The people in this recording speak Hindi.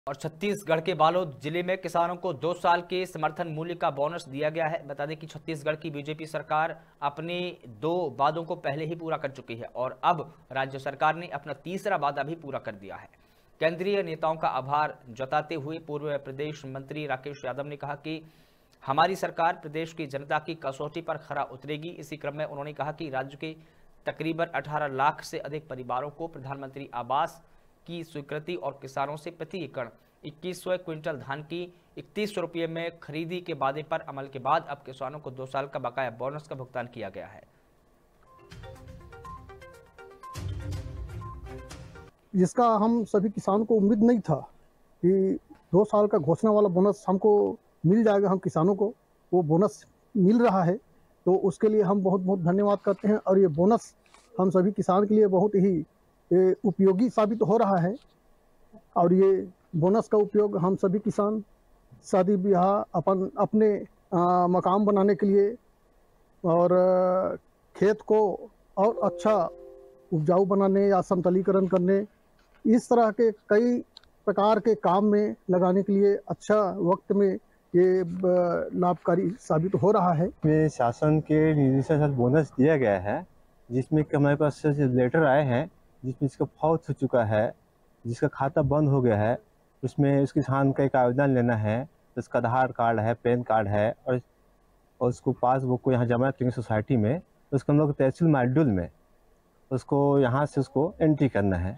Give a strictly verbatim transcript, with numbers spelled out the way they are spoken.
और छत्तीसगढ़ के बालोद जिले में किसानों को दो साल के समर्थन मूल्य का बोनस दिया गया है। बता दें कि छत्तीसगढ़ की बीजेपी सरकार अपने दो वादों को पहले ही पूरा कर चुकी है और अब राज्य सरकार ने अपना तीसरा वादा भी पूरा कर दिया है। केंद्रीय नेताओं का आभार जताते हुए पूर्व प्रदेश मंत्री राकेश यादव ने कहा कि हमारी सरकार प्रदेश की जनता की कसौटी पर खरा उतरेगी। इसी क्रम में उन्होंने कहा कि राज्य के तकरीबन अठारह लाख से अधिक परिवारों को प्रधानमंत्री आवास की स्वीकृति और किसानों से प्रति एकड़ इक्कीस सौ क्विंटल धान की इकतीस सौ रुपये में खरीदी के वादे पर अमल के बाद अब किसानों को दो साल का बकाया बोनस का भुगतान किया गया है। जिसका हम सभी किसानों को उम्मीद नहीं था कि दो साल का घोषणा वाला बोनस हमको मिल जाएगा, हम किसानों को वो बोनस मिल रहा है, तो उसके लिए हम बहुत बहुत धन्यवाद करते हैं। और ये बोनस हम सभी किसान के लिए बहुत ही उपयोगी साबित हो रहा है और ये बोनस का उपयोग हम सभी किसान शादी ब्याह अपन अपने आ, मकान बनाने के लिए और आ, खेत को और अच्छा उपजाऊ बनाने या समतलीकरण करने, इस तरह के कई प्रकार के काम में लगाने के लिए अच्छा वक्त में ये लाभकारी साबित हो रहा है। में शासन के निर्देश के साथ बोनस दिया गया है, जिसमें कि हमारे पास लेटर आए हैं जिसमें इसका फौत हो चुका है, जिसका खाता बंद हो गया है, उसमें उस किसान का एक आवेदन लेना है, उसका आधार कार्ड है, पैन कार्ड है और, और उसको पासबुक को यहाँ जमा करेंगे सोसाइटी में, तो उसको हम लोग तहसील मॉड्यूल में उसको यहाँ से उसको एंट्री करना है।